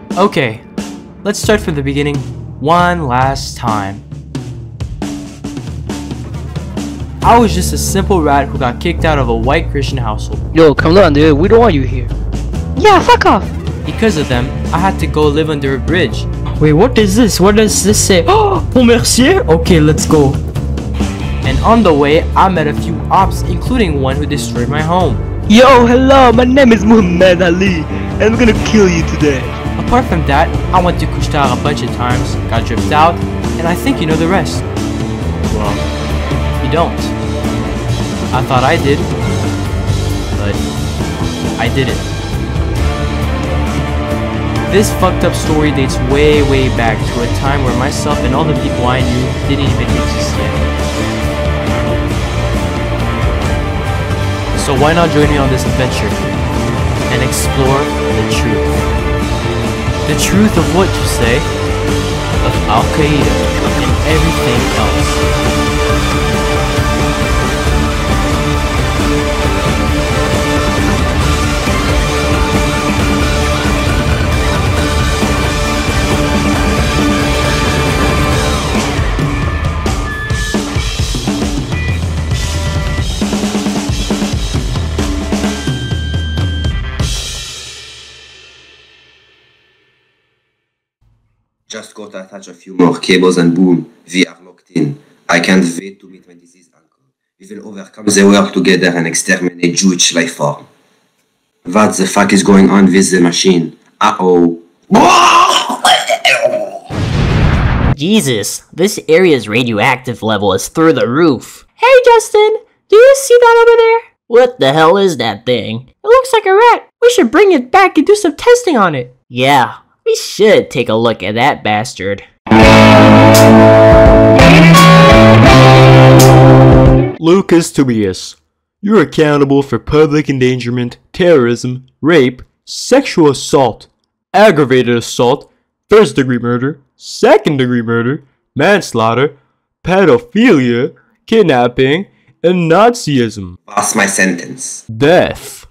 Okay, let's start from the beginning one last time. I was just a simple rat who got kicked out of a white Christian household. Yo, come on, dude. We don't want you here. Yeah, fuck off. Because of them, I had to go live under a bridge. Wait, what is this? What does this say? Oh, Mercier? Okay, let's go. And on the way, I met a few ops, including one who destroyed my home. Yo, hello. My name is Muhammad Ali, and I'm gonna kill you today. Apart from that, I went to Kushtar a bunch of times, got dripped out, and I think you know the rest. Well, you don't. I thought I did, but I didn't. This fucked up story dates way back to a time where myself and all the people I knew didn't even exist yet. So why not join me on this adventure and explore the truth? The truth of what you say? Of Al-Qaeda and everything else. Just got to attach a few more cables and boom, we are locked in. I can't wait to meet my disease uncle. We will overcome the world together and exterminate Jewish life form. What the fuck is going on with the machine? Uh-oh. Jesus, this area's radioactive level is through the roof. Hey Justin, do you see that over there? What the hell is that thing? It looks like a rat. We should bring it back and do some testing on it. Yeah, we should take a look at that bastard. Lucas Tobias, you're accountable for public endangerment, terrorism, rape, sexual assault, aggravated assault, first-degree murder, second-degree murder, manslaughter, pedophilia, kidnapping, and Nazism. Pass my sentence. Death.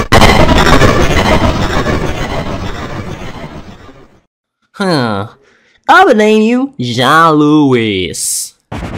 Huh. I'll name you Jean-Louis.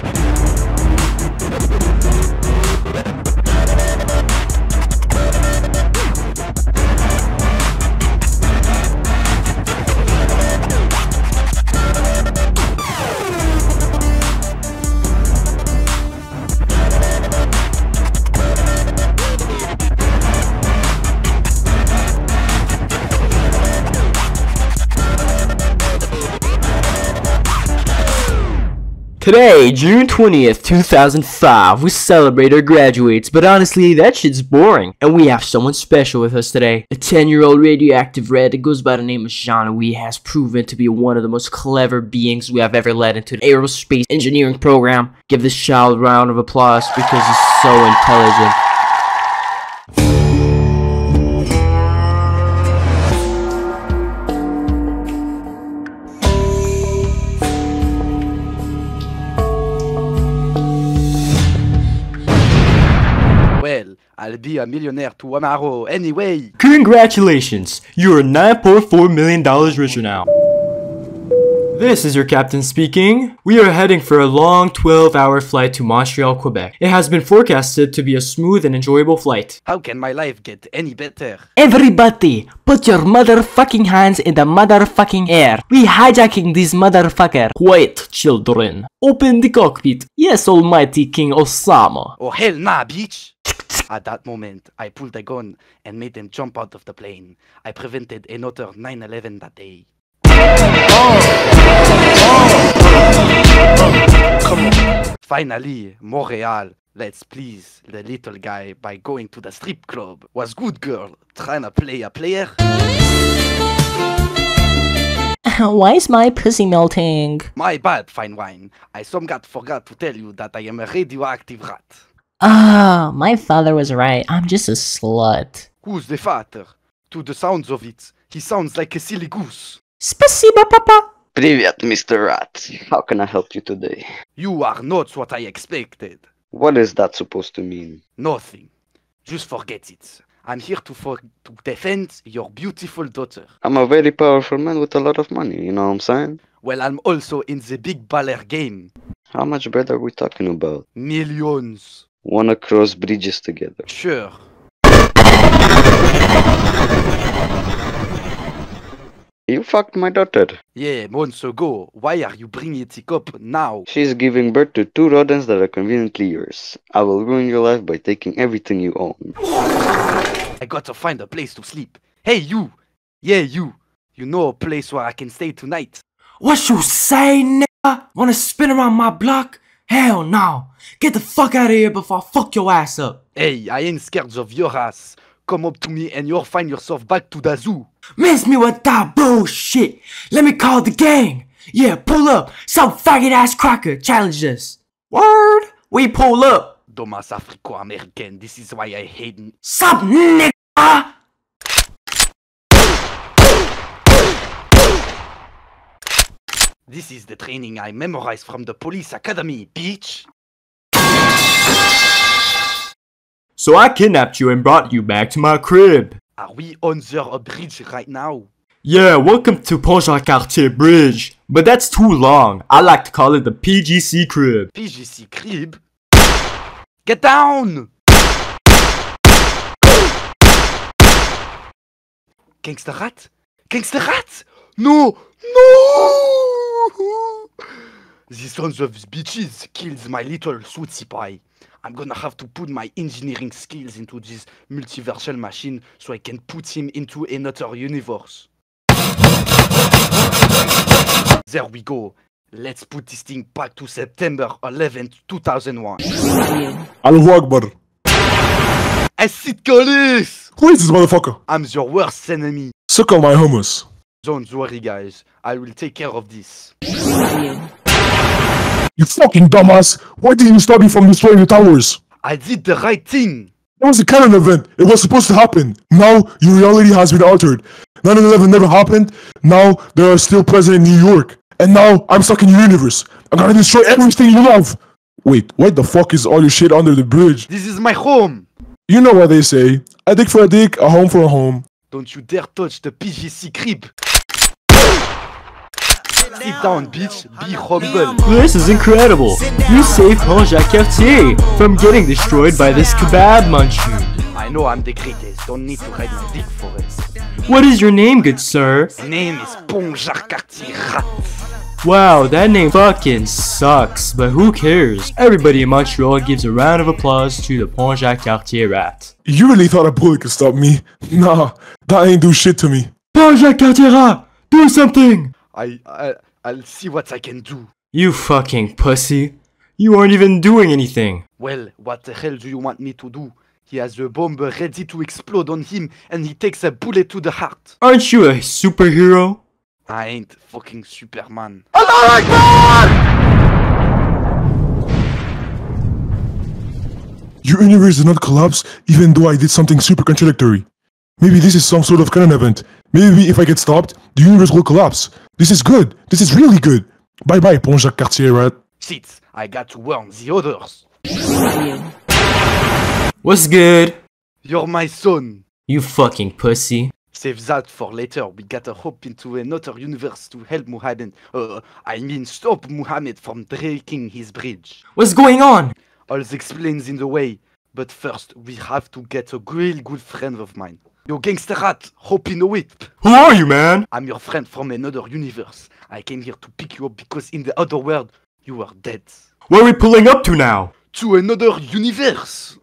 Today, June 20th, 2005, we celebrate our graduates, but honestly, that shit's boring. And we have someone special with us today. A 10-year-old radioactive red that goes by the name of Jean-Louis has proven to be one of the most clever beings we have ever led into the aerospace engineering program. Give this child a round of applause because he's so intelligent. I'll be a millionaire tomorrow anyway. Congratulations, you're $9.4 million richer now. This is your captain speaking. We are heading for a long 12-hour flight to Montreal, Quebec. It has been forecasted to be a smooth and enjoyable flight. How can my life get any better? Everybody, put your motherfucking hands in the motherfucking air. We hijacking this motherfucker. Quiet, children. Open the cockpit. Yes, almighty King Osama. Oh hell nah, bitch! At that moment, I pulled a gun and made them jump out of the plane. I prevented another 9/11 that day. Come on. Finally, Montreal lets please the little guy by going to the strip club. Was good girl trying to play a player? Why is my pussy melting? My bad, fine wine. I somewhat forgot to tell you that I am a radioactive rat. Ah, my father was right. I'm just a slut. Who's the father? To the sounds of it, he sounds like a silly goose. Спасибо, papa. Привет, Mr. Rat. How can I help you today? You are not what I expected. What is that supposed to mean? Nothing. Just forget it. I'm here to defend your beautiful daughter. I'm a very powerful man with a lot of money, you know what I'm saying? Well, I'm also in the big baller game. How much bread are we talking about? Millions. Wanna cross bridges together? Sure. You fucked my daughter. Yeah, months ago. Why are you bringing it up now? She's giving birth to 2 rodents that are conveniently yours. I will ruin your life by taking everything you own. I gotta find a place to sleep. Hey, you! Yeah, you! You know a place where I can stay tonight? What you say, nigga? Wanna spin around my block? Hell no. Get the fuck out of here before I fuck your ass up. Hey, I ain't scared of your ass. Come up to me and you'll find yourself back to the zoo. Miss me with that bullshit. Let me call the gang. Yeah, pull up. Some faggot ass cracker challenge us. Word? We pull up. Dumbass Africo-American, this is why I hate... Sup, nigga? This is the training I memorized from the police academy, bitch! So I kidnapped you and brought you back to my crib. Are we under a bridge right now? Yeah, welcome to Pont-Jacques-Cartier Bridge. But that's too long. I like to call it the PGC crib. PGC crib? Get down! Gangster rat? Gangster rat? No! No! This sons of bitches kills my little sweetie pie. I'm gonna have to put my engineering skills into this multiversal machine so I can put him into another universe. There we go. Let's put this thing back to September 11th, 2001. Allahu Akbar. Acid Colis! Who is this motherfucker? I'm your worst enemy. Suck on my hummus. Don't worry, guys. I will take care of this. You fucking dumbass. Why didn't you stop me from destroying the towers? I did the right thing. It was a canon event. It was supposed to happen. Now, your reality has been altered. 9/11 never happened. Now, there are still president in New York. And now, I'm stuck in your universe. I'm gonna destroy everything you love. Wait, what the fuck is all your shit under the bridge? This is my home. You know what they say. A dick for a dick, a home for a home. Don't you dare touch the PGC crib. Sit down, bitch. Be humble. This is incredible. You saved Pont-Jacques-Cartier from getting destroyed by this kebab muncher. I know I'm the greatest. Don't need to ride my dick for it. What is your name, good sir? My name is Pont-Jacques-Cartier Rat. Wow, that name fucking sucks, but who cares? Everybody in Montreal gives a round of applause to the Pont-Jacques-Cartier Rat. You really thought a bullet could stop me? Nah, that ain't do shit to me. Pont-Jacques-Cartier Rat, do something! I'll see what I can do. You fucking pussy. You aren't even doing anything. Well, what the hell do you want me to do? He has a bomb ready to explode on him and he takes a bullet to the heart. Aren't you a superhero? I ain't fucking Superman. Your universe did not collapse even though I did something super contradictory. Maybe this is some sort of canon event. Maybe if I get stopped, the universe will collapse. This is good. This is really good. Bye bye, Pont-Jacques-Cartier Rat. Shit, I got to warn the others. What's good? You're my son. You fucking pussy. Save that for later. We gotta hop into another universe to help Muhammad. Stop Muhammad from breaking his bridge. What's going on? I'll explain in the way. But first, we have to get a real good friend of mine. Yo, gangster rat, hop in the whip. Who are you, man? I'm your friend from another universe. I came here to pick you up because in the other world, you were dead. Where are we pulling up to now? To another universe.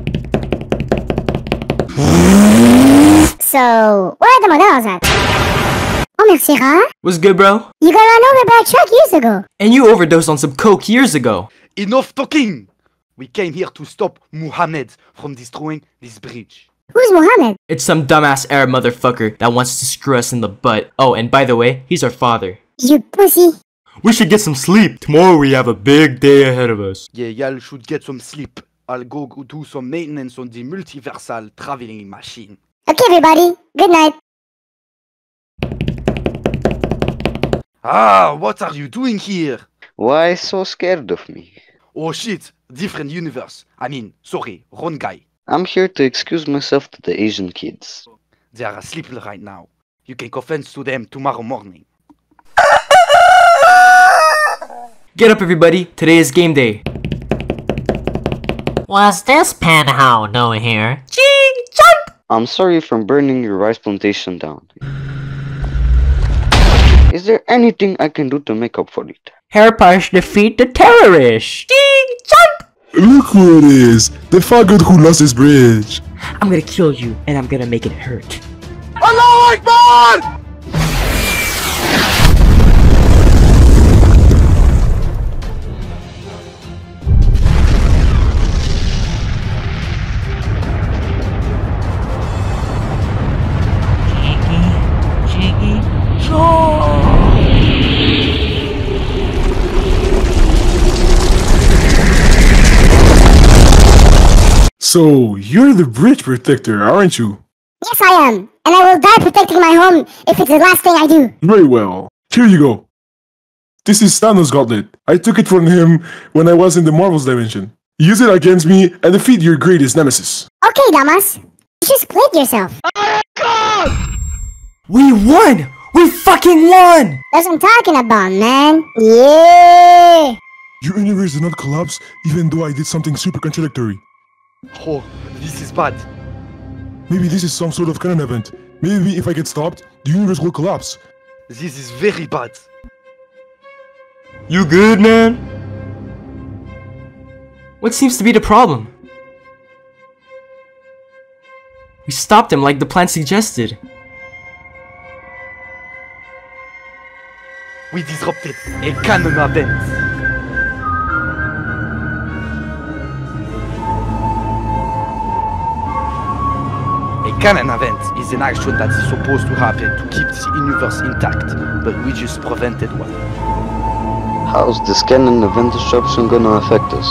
So, where are the models at? Oh, merci, Rat. What's good, bro? You got run over by a truck years ago. And you overdosed on some coke years ago. Enough talking! We came here to stop Muhammad from destroying this bridge. Who's Muhammad? It's some dumbass Arab motherfucker that wants to screw us in the butt. Oh, and by the way, he's our father. You pussy. We should get some sleep. Tomorrow we have a big day ahead of us. Yeah, y'all should get some sleep. I'll go do some maintenance on the multiversal traveling machine. Okay, everybody. Good night. Ah, what are you doing here? Why so scared of me? Oh shit, different universe. Sorry, wrong guy. I'm here to excuse myself to the Asian kids. They are asleep right now. You can confess to them tomorrow morning. Get up, everybody. Today is game day. What's this panhow doing here? I'm sorry for burning your rice plantation down. Is there anything I can do to make up for it? Help us defeat the terrorists. Look who it is! The faggot who lost his bridge! I'm gonna kill you, and I'm gonna make it hurt. Allahu Akbar! So, you're the bridge protector, aren't you? Yes, I am. And I will die protecting my home if it's the last thing I do. Very well. Here you go. This is Thanos' gauntlet. I took it from him when I was in the Marvel's dimension. Use it against me and defeat your greatest nemesis. Okay, Damas. You just played yourself. We won! We fucking won! That's what I'm talking about, man. Yeah! Your universe did not collapse even though I did something super contradictory. Oh, this is bad. Maybe this is some sort of canon event. Maybe if I get stopped, the universe will collapse. This is very bad. You good, man? What seems to be the problem? We stopped him like the plan suggested. We disrupted a canon event. A canon event is an action that is supposed to happen to keep the universe intact, but we just prevented one. How's this canon event disruption gonna affect us?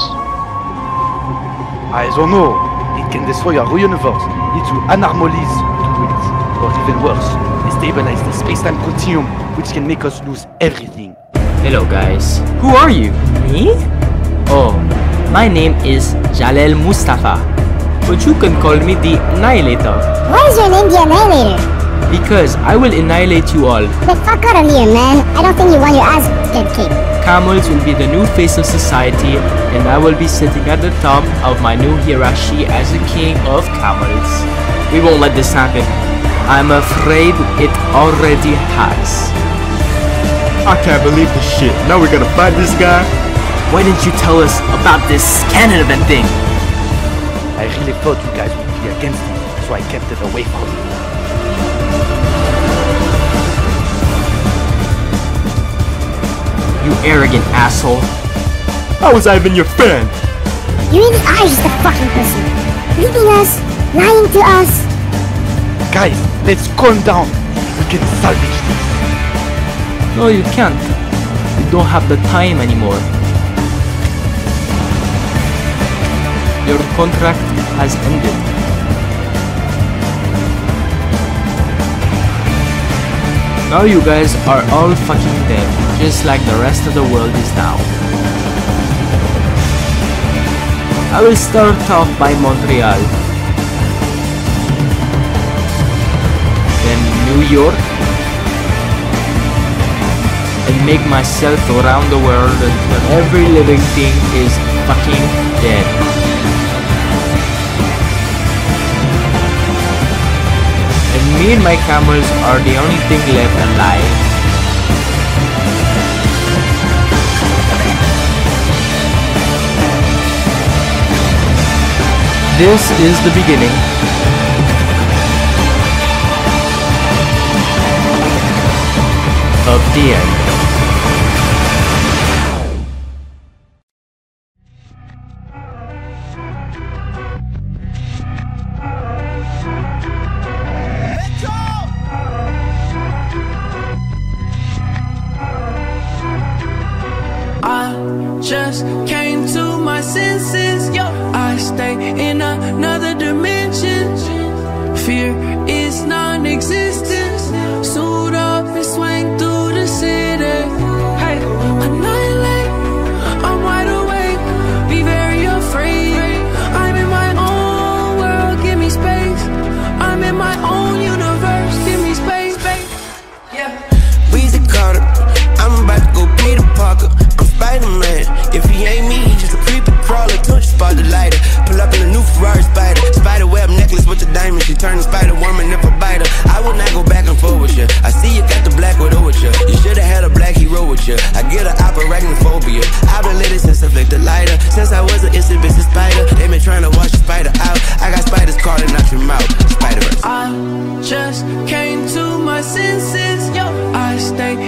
I don't know. It can destroy our universe, lead to anomalies to it, or even worse, destabilize the space-time continuum, which can make us lose everything. Hello, guys. Who are you? Me? Oh, my name is Jalel Mustafa, but you can call me the Annihilator, Why is your name the Annihilator? because I will annihilate you all. The fuck out of here, man. I don't think you want your ass dead cake. Camels will be the new face of society, and I will be sitting at the top of my new hierarchy as the king of camels. We won't let this happen. I'm afraid it already has. I can't believe this shit. Now we're gonna fight this guy? Why didn't you tell us about this canon event thing? I really thought you guys would be against it, so I kept it away from you. You arrogant asshole. How was I even your friend? You really are just a fucking person. Leaving us, lying to us. Guys, let's calm down. We can salvage this. No, you can't. You don't have the time anymore. Your contract has ended. Now you guys are all fucking dead, just like the rest of the world is now. I will start off by Montreal, then New York, and make myself around the world until every living thing is fucking dead. And me and my camels are the only thing left alive. This is the beginning. Of the end. I just came to my senses, yo. I stay in another dimension. Fear is non-existent. Suit up and swing through the city. Hey, annihilate. I'm wide awake. Be very afraid. I'm in my own world. She turned to Spider-Woman if I bite her. I will not go back and forth with you. I see you got the black widow with you. You should've had a black hero with you. I get an arachnophobia. I've been lit since I flicked the lighter. Since I was an instant bitch spider. They been trying to wash the spider out. I got spiders crawling out your mouth. Spider-Verse. I just came to my senses. Yo, I stay